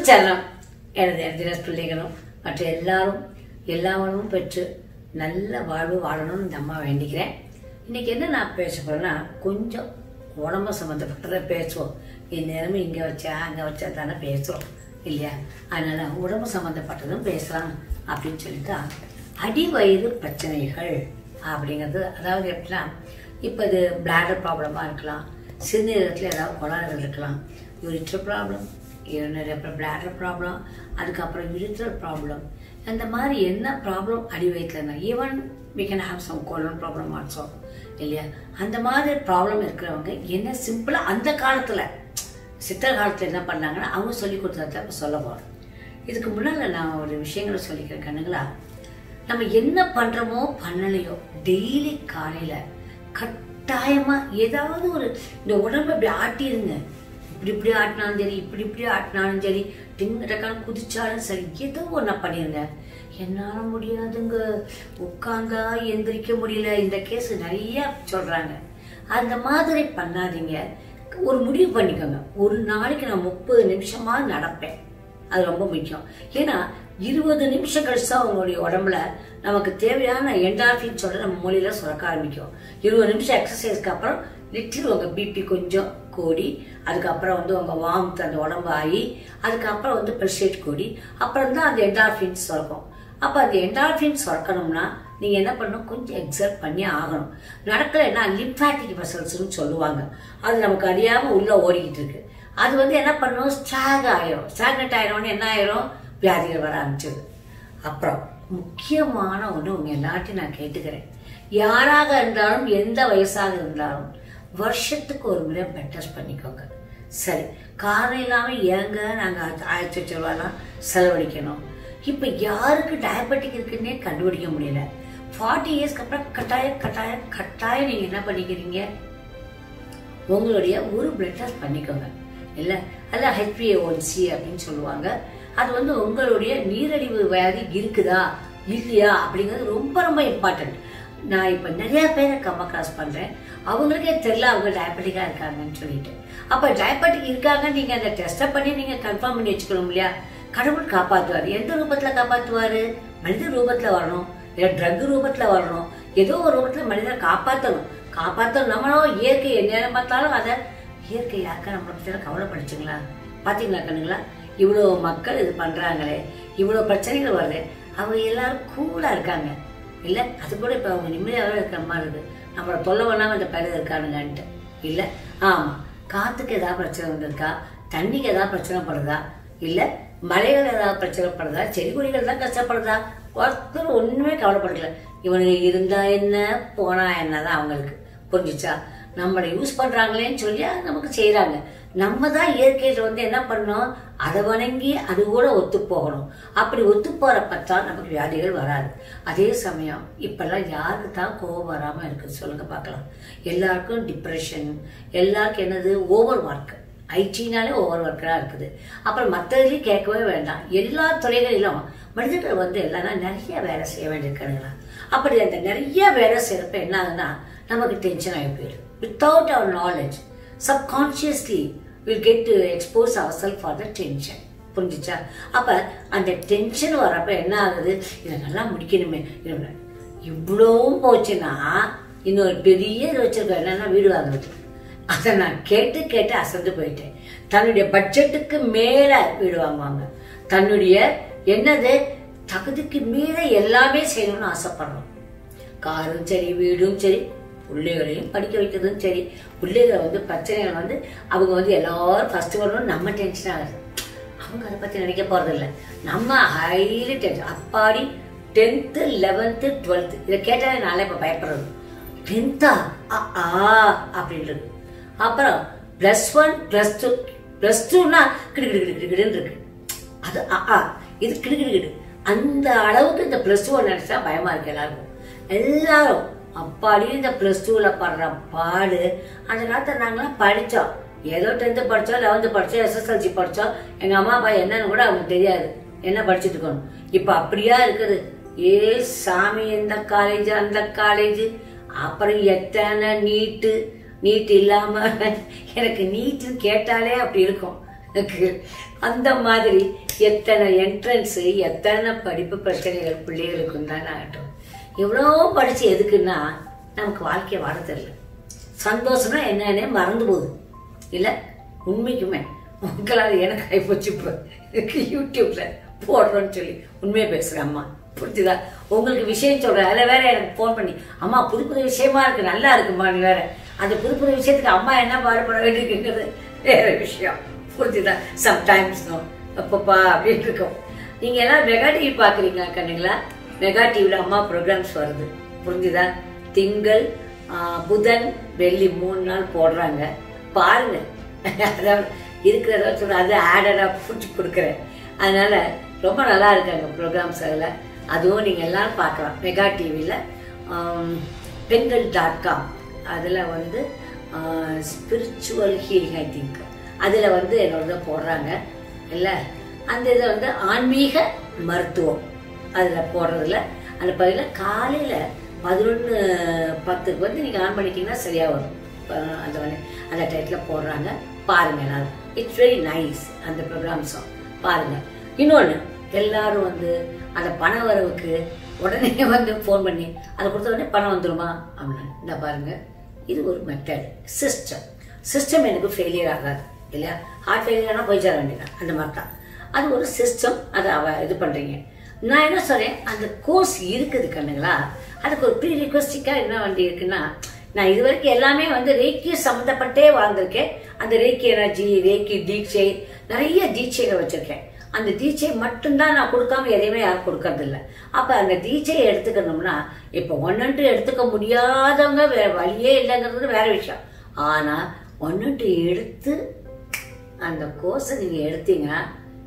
Channel எனது engineers பிள்ளைகளும் மற்ற எல்லாரும் எல்லா வளமும் பெற்று நல்ல வாழ்வு வாழணும்னு இந்த அம்மா வேண்டிக்கிறேன். இன்னைக்கு என்ன நான் பேச போறேன்னா, கொஞ்சம் உடம்பு சம்மந்தப்பட்டதை பேசுவோம். இந்நேரமும் இங்கே வச்சா அங்கே வச்சா தானே பேசுகிறோம் இல்லையா? அதனால உடம்பு சம்மந்தப்பட்டதும் பேசலாம் அப்படின்னு சொல்லிட்டு, அடிவயிறு பிரச்சனைகள் அப்படிங்கிறது, அதாவது எப்படின்னா, இப்போ இது பிளாடர் ப்ராப்ளமாக இருக்கலாம், சிறுநீரகத்தில் ஏதாவது கோளாறுகள் இருக்கலாம், யூரிட்ரல் ப்ராப்ளம், அப்புறம் பிளாடர் ப்ராப்ளம், அதுக்கப்புறம் யூரிட்ரல் ப்ராப்ளம், அந்த மாதிரி என்ன ப்ராப்ளம் அடி வயிற்றுலன்னா, even we can have some colon problem also இல்லையா? அந்த மாதிரி ப்ராப்ளம் இருக்கிறவங்க என்ன சிம்பிளாக அந்த காலத்தில் சித்தர் காலத்தில் என்ன பண்ணாங்கன்னா அவங்க சொல்லி கொடுத்தத இப்போ சொல்ல போகிறோம். இதுக்கு முன்னால் நான் ஒரு விஷயங்களை சொல்லிக்கிறேன் கண்ணுங்களா. நம்ம என்ன பண்ணுறோமோ பண்ணலையோ டெய்லி காலையில் கட்டாயமாக ஏதாவது ஒரு இந்த உடம்பு இப்படி ஆட்டிடுங்க. இப்படி ஆட்டினாலும் சரி, இப்படி ஆட்டினாலும் சரி, டிங்கடக்கான குதிச்சாலும் சரி, ஏதோ ஒன்றா பண்ணிடுங்க. என்னால் முடியாதுங்க, உட்காந்தா எந்திரிக்க முடியல, இந்த கேஸ் நிறைய சொல்கிறாங்க. அந்த மாதிரி பண்ணாதீங்க. ஒரு முடிவு பண்ணிக்கோங்க, ஒரு நாளைக்கு நான் 30 நிமிஷமாக நடப்பேன். அது ரொம்ப முக்கியம். ஏன்னா 20 நிமிஷம் கழிச்சா உங்களுடைய உடம்புல நமக்கு தேவையான என்டார்பின் சொல்ல நம்ம மூளையில சுரக்க ஆரம்பிக்கும். 20 நிமிஷம் எக்ஸசைஸ்க்கு அப்புறம் லிட்டில் உங்க பிபி கொஞ்சம் கூடி, அதுக்கப்புறம் உங்க வார்ம்த் அந்த உடம்பு ஆகி, அதுக்கப்புறம் பிரஷேட் கூடி, அப்புறம் தான் அந்த என்டார்பின் சுரக்கும். அப்ப அந்த என்டார்பின் சுரக்கணும்னா நீங்க என்ன பண்ணணும், கொஞ்சம் எக்ஸர்ட் பண்ணி ஆகணும். நடக்கலைன்னா லிம்பாட்டிக் வெசல்ஸ்ன்னு சொல்லுவாங்க, அது நமக்கு அறியாம உள்ள ஓடிக்கிட்டு இருக்கு. அது என்ன பண்ணும், ஸ்டாக்னட் ஆயிரும். என்ன ஆயிரும், வியாதிகள் வர ஆரம்பிச்சது. அப்புறம் முக்கியமான ஒண்ணு உங்க எல்லாத்தையும் நான் கேட்டுக்கிறேன், யாராக இருந்தாலும் எந்த வயசாக இருந்தாலும் வருஷத்துக்கு ஒரு முறை பிளட் டெஸ்ட் பண்ணிக்கோங்க. சரி, காரணம் இல்லாம ஏங்க நாங்க 1000 ரூபாய்லாம் செலவழிக்கணும்? இப்ப யாருக்கு டயபெட்டிக் இருக்குன்னே கண்டுபிடிக்க முடியல. 40 இயர்ஸ்க்கு அப்புறம் கட்டாயம் நீங்க என்ன பண்ணிக்கிறீங்க, உங்களுடைய ஒரு பிளட் டெஸ்ட் பண்ணிக்கோங்க. இல்ல அல்ல HbA1c அப்படின்னு சொல்லுவாங்க. அது உங்களுடைய நீரிழிவு வியாதி இருக்குதா இல்லையா அப்படிங்கிறது ரொம்ப ரொம்ப இம்பார்ட்டன்ட். நான் இப்ப நிறைய பேரை கிராஸ் பண்றேன், அவங்களுக்கே தெரியல அவங்க டயபெட்டிக்கா இருக்காங்கன்னு சொல்லிட்டு. அப்ப டயபெட்டிக் இருக்காங்க, நீங்க அந்த டெஸ்ட பண்ணி நீங்க கன்ஃபார்ம் பண்ணி வச்சுக்கணும் இல்லையா? கடவுள் காப்பாத்துவாரு. எந்த ரூபத்துல காப்பாத்துவாரு? மனித ரூபத்துல வரணும், இல்ல ட்ரக் ரூபத்துல வரணும், ஏதோ ஒரு ரூபத்துல மனிதரை காப்பாத்தணும். நம்மளும் இயற்கை எந்நேரம் பார்த்தாலும் அதை இயற்கை யாருக்கா நம்மளை பத்தி கவலைப்படுச்சுங்களா? பாத்தீங்களா கண்ணுங்களா? இவ்வளவு மக்கள் இது பண்றாங்களே, இவ்வளவு பிரச்சனைகள் வருது, அவங்க எல்லாரும் கூலா இருக்காங்க இல்ல? அது கூட இப்ப அவங்க நிம்மதியாக இருக்கிற மாதிரி இருக்கு. நம்மளோட தொல்லை பண்ணாம இந்த பயிர் இருக்கானுங்கன்ட்டு இல்ல? ஆமா, காத்துக்கு ஏதாவது பிரச்சனை வந்திருக்கா, தண்ணிக்கு ஏதாவது பிரச்சனை படுதா, இல்ல மலைகள் ஏதாவது பிரச்சனை படுதா, செடி கொடிகள் தான் கஷ்டப்படுதா? ஒருத்தர் ஒண்ணுமே கவலைப்படல. இவனுக்கு இருந்தா என்ன போனா என்னதான் அவங்களுக்கு புரிஞ்சுச்சா? நம்மளை யூஸ் பண்றாங்களேன்னு சொல்லி நமக்கு செய்யறாங்க. நம்ம தான் இயற்கையில என்ன பண்ணோம், அதை வணங்கி அது கூட ஒத்து போகணும். அப்படி ஒத்து போறப்பத்தான் நமக்கு வியாதிகள் வராது. அதே சமயம் இப்பெல்லாம் யாருக்கு தான் கோபம் வராம இருக்கு சொல்லுங்க பார்க்கலாம்? எல்லாருக்கும் டிப்ரெஷன், எல்லாருக்கும் என்னது, ஓவர் ஒர்க். ஐடினாலே ஓவர் ஒர்க்கா இருக்குது. அப்புறம் மற்றதுலயும் கேட்கவே வேண்டாம். எல்லா துறைகளிலும் மனிதர்கள் எல்லாம் நிறைய வேலை செய்ய வேண்டியிருக்கானுங்களா? அப்படி அந்த நிறைய வேலை செய்யறப்ப என்ன ஆகுதுன்னா, நமக்கு டென்ஷன் ஆகி போயிடும். Without our knowledge subconsciously we'll get to expose ourselves for the tension. புரிஞ்சுச்சா? அப்ப அந்த டென்ஷன் வரப்ப என்ன ஆகுது, இதை நல்லா முடிக்கணுமே, இவ்வளவும் போச்சுன்னா இன்னொரு பெரிய இது வச்சிருக்கோம், என்னன்னா வீடு வாங்குறது. அதை நான் கேட்டு அசந்து போயிட்டேன். தன்னுடைய பட்ஜெட்டுக்கு மேல வீடு வாங்குவாங்க, தன்னுடைய என்னது தகுதிக்கு மேல எல்லாமே செய்யணும்னு ஆசைப்படுறோம். காரும் சரி, வீடும் சரி, பிள்ளைகளையும் படிக்க வைக்கிறதும் சரி. பிள்ளைகளை பிரச்சனைகள் அவங்க எல்லாரும் ஃபர்ஸ்ட் வரணும், நம்ம டென்ஷன் ஆகுது. அவங்க அதை பத்தி நினைக்க போறது இல்லை, நம்ம ஹைலி டென்ஷன். அப்பாடி 10th 11th 12th இதை கேட்டாலே நாளே இப்ப பயப்படுறது. 10th அப்படின்றது. அப்புறம் +1 +2 +2னா கிடுகிடுன்னு இருக்கு. அது இது கிடுகிடு. அந்த அளவுக்கு இந்த +2 நினைச்சா பயமா இருக்கு எல்லாருக்கும். எல்லாரும் அப்பாடி இந்த +2ல படுற பாடு. அந்த காலத்துல நாங்களாம் படிச்சோம், ஏதோ 10th படிச்சோம், 11th படிச்சோம், SSLC படிச்சோம். எங்க அம்மா அப்பா என்னன்னு கூட அவங்களுக்கு தெரியாது, என்ன படிச்சுட்டு இருக்கணும். இப்ப அப்படியா இருக்குது. ஏ சாமி, இந்த காலேஜ் அந்த காலேஜ், அப்புறம் எத்தனை நீட்டு இல்லாம எனக்கு நீட்டுன்னு கேட்டாலே அப்படி இருக்கும். அந்த மாதிரி எத்தனை என்ட்ரன்ஸு, எத்தனை படிப்பு பிரச்சனைகள் பிள்ளைகளுக்கு தான் ஆகட்டும். எவ்வளோ படித்து எதுக்குன்னா நமக்கு வாழ்க்கையை வாழ தெரியல. சந்தோஷம்னா என்னன்னே மறந்து போகுது இல்லை? உண்மைக்குமே மக்களால் எனக்கு ஆகிப்போச்சு. இப்போ யூடியூப்ல போடுறோன்னு சொல்லி உண்மையை பேசுகிறேன். அம்மா புரிஞ்சுதா? உங்களுக்கு விஷயம் சொல்கிறேன். அதில் வேற எனக்கு ஃபோன் பண்ணி அம்மா புது புது விஷயமா இருக்கு, நல்லா இருக்குமா, நீ வேற அந்த புது புது விஷயத்துக்கு அம்மா என்ன பாடுபட வேண்டியிருக்குங்கிறது வேற விஷயம். புரிஞ்சுதா? சம்டைம்ஸ் அப்பப்பா அப்படின்னு இருக்கும். நீங்கள் எல்லாம் மெகா டிவி பார்க்குறீங்க கண்ணுங்களா? மெகா டிவியில் அம்மா ப்ரோக்ராம்ஸ் வருது. புரிஞ்சுதா? திங்கள், புதன், வெள்ளி 3 நாள் போடுறாங்க. பாருங்க. அதாவது இருக்கிறத சொல்ற அது ஆடடாக பிடிச்சி கொடுக்குறேன். அதனால ரொம்ப நல்லா இருக்காங்க ப்ரோக்ராம்ஸ். அதில் அதுவும் நீங்கள் எல்லாரும் பார்க்கலாம். மெகா டிவியில் பெண்கள்.com அதில் வந்து ஸ்பிரிச்சுவல் ஹீலிங் ஐ திங்க் அதில் வந்து என்னோட போடுறாங்க இல்லை? அந்த இதை வந்து ஆன்மீக மருத்துவம் அதில் போடுறதில்ல. அந்த பதில் காலையில் 11:10 வந்து நீங்கள் ஆன் பண்ணிட்டீங்கன்னா சரியாக வரும். அந்த டைட்டில் போடுறாங்க. பாருங்க எல்லாரும். இட்ஸ் வெரி நைஸ் அந்த ப்ரோக்ராம்ஸும் பாருங்க. இன்னொன்று, எல்லாரும் வந்து அந்த பண வரவுக்கு உடனே வந்து ஃபோன் பண்ணி அதை கொடுத்த உடனே பணம் வந்துடுமா அப்படின்னு. இந்த பாருங்க, இது ஒரு மெத்தட், சிஸ்டம் எனக்கு ஃபெயிலியர் ஆகாது இல்லையா? ஹார்ட் ஃபெயிலியர்னா போய் சேர வேண்டியதான். அந்த மாதிரி தான் அது ஒரு சிஸ்டம். அதை இது பண்ணுறீங்க. நான் என்ன சொல்றேன், அந்த கோர்ஸ் இருக்குது கண்ணுங்களா. அதுக்கு ஒரு ப்ரீ ரிக்வஸ்டிக்காக என்ன வண்டி இருக்குன்னா, நான் இது வரைக்கும் எல்லாமே வந்து ரேக்கி சம்மந்தப்பட்டே வாழ்ந்திருக்கேன். அந்த ரேக்கி எனர்ஜி, ரேக்கி தீட்சை, நிறைய தீட்சைகள் வச்சிருக்கேன். அந்த தீட்சை மட்டும்தான் நான் கொடுக்காம எதையுமே யாரும் கொடுக்கறது இல்லை. அப்போ அந்த தீட்சையை எடுத்துக்கணும்னா இப்போ 1 எடுத்துக்க முடியாதவங்க வேற வழியே இல்லைங்கிறது வேற விஷயம். ஆனால் 1 எடுத்து அந்த கோர்ஸை நீங்கள் எடுத்தீங்கன்னா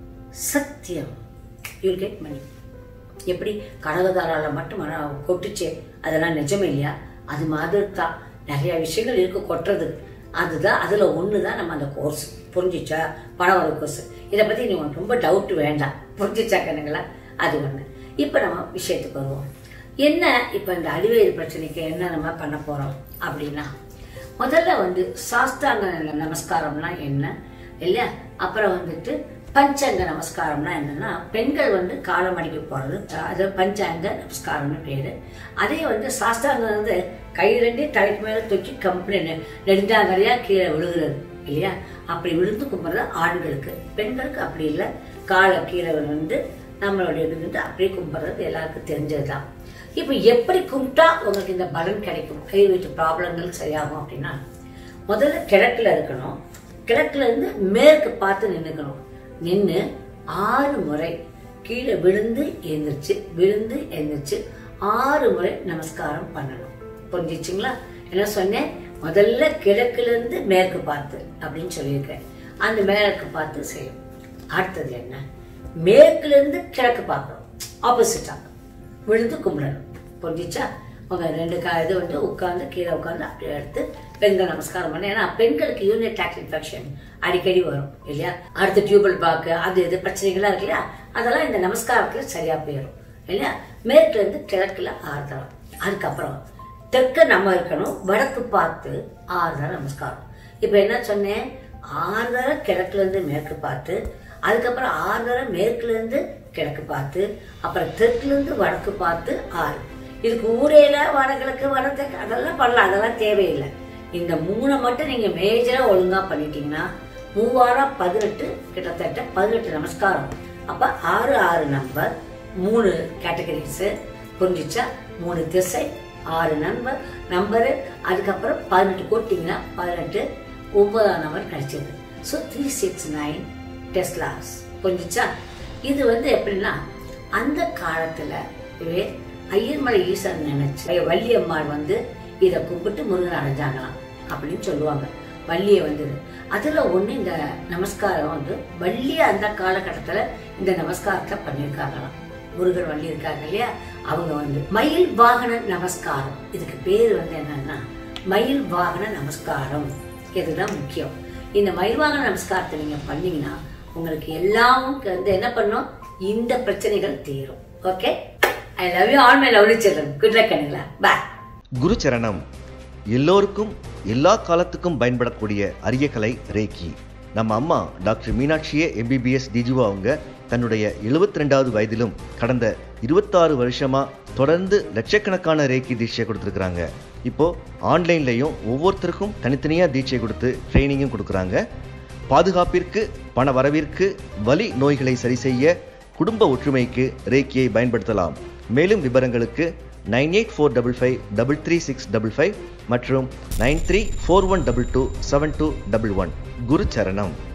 சத்தியம் யூல் கெட் மணி. எப்படி கடகதாரால மட்டும் கொட்டுச்சே, அதெல்லாம் நிஜமே இல்லையா? அது மாதிரி தான் நிறைய விஷயங்கள் இருக்கு கொட்டுறது. அதுதான் அதுல ஒண்ணுதான் நம்ம அந்த கோர்ஸ். புரிஞ்சிச்சா? பணம் வர கோர்ஸ். இதை பத்தி நீ ரொம்ப டவுட் வேண்டாம். புரிஞ்சிச்சா கண்ணுங்களா? அது ஒண்ணு. இப்ப நம்ம விஷயத்துக்கு வருவோம். என்ன இப்ப இந்த அடிவயிறு பிரச்சனைக்கு என்ன நம்ம பண்ண போறோம் அப்படின்னா, முதல்ல வந்து சாஸ்தாங்க நமஸ்காரம்னா என்ன இல்லையா? அப்புறம் வந்துட்டு பஞ்சாங்க நமஸ்காரம்னா என்னன்னா, பெண்கள் வந்து காலை மடிக்க போறது, அது பஞ்சாங்க நமஸ்காரம்னு பேரு. அதே வந்து சாஸ்தாங்க வந்து கை 2 தலைக்கு மேல தூக்கி நெடுஞ்சாங்கரையா கீழே விழுகிறது இல்லையா? அப்படி விழுந்து கும்பிடுறது ஆண்களுக்கு. பெண்களுக்கு அப்படி இல்லை. காலை கீழே வந்து நம்மளுடைய இது அப்படியே கும்பிடுறது எல்லாருக்கும் தெரிஞ்சதுதான். இப்ப எப்படி கும்பிட்டா உங்களுக்கு இந்த பலன் கிடைக்கும், கை வீட்டு ப்ராப்ளங்கள் சரியாகும் அப்படின்னா, முதல்ல கிழக்குல இருக்கணும். கிழக்குல இருந்து மேற்கு பார்த்து நின்னுக்கணும். நின்று 6 முறை கீழே விழுந்து எழுந்திரிச்சு, விழுந்து எழுந்திரிச்சு 6 முறை நமஸ்காரம் பண்ணணும். புரிஞ்சிச்சுங்களா? என்ன சொன்னேன்? முதல்ல கிழக்குல இருந்து மேற்கு பார்த்து அப்படின்னு சொல்லியிருக்கேன். அந்த மேற்கு பார்த்து செய்யும். அடுத்தது என்ன? மேற்குல இருந்து கிழக்கு பார்க்கணும், ஆப்போசிட்டா விழுந்து கும்பிடணும். புரிஞ்சிச்சா? உங்க 2 இது வந்து உட்காந்து கீழே உட்காந்து அப்படியே எடுத்து பெண்கள் நமஸ்காரம் பண்ண. ஏன்னா பெண்களுக்கு யூரினரி ட்ராக்ட் இன்ஃபெக்ஷன் அடிக்கடி வரும் இல்லையா? அடுத்து டியூபல் பாக்கு, அது இது பிரச்சனைகள்லாம் இருக்கு இல்லையா? அதெல்லாம் இந்த நமஸ்காரத்துல சரியா போயிடும் இல்லையா? மேற்குல இருந்து கிழக்குல 6 தரம். அதுக்கப்புறம் தெற்க நம்ம இருக்கணும், வடக்கு பார்த்து 6 தரம் நமஸ்காரம். இப்ப என்ன சொன்னேன்? 6 தரம் கிழக்குல இருந்து மேற்கு பார்த்து, அதுக்கப்புறம் 6 தரம் மேற்குல இருந்து கிழக்கு பார்த்து, அப்புறம் தெற்குல இருந்து வடக்கு பார்த்து 6. இதுக்கு ஊரேல வடகிழக்கு வடக்கு அதெல்லாம் பண்ணலாம், அதெல்லாம் தேவையில்லை. இந்த 3 மட்டும் நீங்க மேஜரா ஒழுங்கா பண்ணிட்டீங்கன்னா 3 18, கிட்டத்தட்ட 18 நமஸ்காரம். அப்ப 6 நம்பர், 3 கேட்டகரிஸ். புரிஞ்சிச்சா? 3 திசை, 6 நம்பரு, அதுக்கப்புறம் 18 போட்டீங்கன்னா 18, 9ஆம் நம்பர் கிடைச்சது. So 369 Tesla's. புரிஞ்சிச்சா? இது வந்து எப்படின்னா, அந்த காலத்துல ஐயர்மலை ஈசன் நினைச்சு வள்ளியம்மாள் வந்து இதை கும்பிட்டு முருகன் அடைஞ்சாங்களாம் அப்படின்னு சொல்லுவாங்க. வள்ளியை வந்தது அதுல ஒண்ணு. இந்த நமஸ்காரம் வந்து வள்ளிய அந்த காலகட்டத்துல இந்த நமஸ்காரத்தை பண்ணியிருக்காங்களாம். முருகன் வள்ளி இருக்காங்க இல்லையா? அவங்க வந்து மயில் வாகன நமஸ்காரம். இதுக்கு பேரு வந்து என்னன்னா மயில் வாகன நமஸ்காரம். இதுதான் முக்கியம். இந்த மயில் வாகன நமஸ்காரத்தை நீங்க பண்ணீங்கன்னா உங்களுக்கு எல்லாம் வந்து என்ன பண்ணும், இந்த பிரச்சனைகள் தீரும். Okay, I love you all my lovely children. Good luck கண்ணுங்களா. Bye. குரு சரணம். எல்லோருக்கும் எல்லா காலத்துக்கும் பயன்படக்கூடிய அரிய கலை ரேக்கி. நம்ம அம்மா டாக்டர் மீனாட்சியே எம்பிபிஎஸ் டிஜிஓ அவங்க தன்னுடைய 72வது வயதிலும் கடந்த 26 வருஷமா தொடர்ந்து லட்சக்கணக்கான ரேக்கி தீட்சை கொடுத்துருக்குறாங்க. இப்போ ஆன்லைன்லையும் ஒவ்வொருத்தருக்கும் தனித்தனியாக தீட்சை கொடுத்து ட்ரைனிங்கும் கொடுக்குறாங்க. பாதுகாப்பிற்கு, பண வரவிற்கு, வலி நோய்களை சரி செய்ய, குடும்ப ஒற்றுமைக்கு ரேக்கியை பயன்படுத்தலாம். மேலும் விவரங்களுக்கு 9845533655 மற்றும் 9341227211. குரு சரணம்.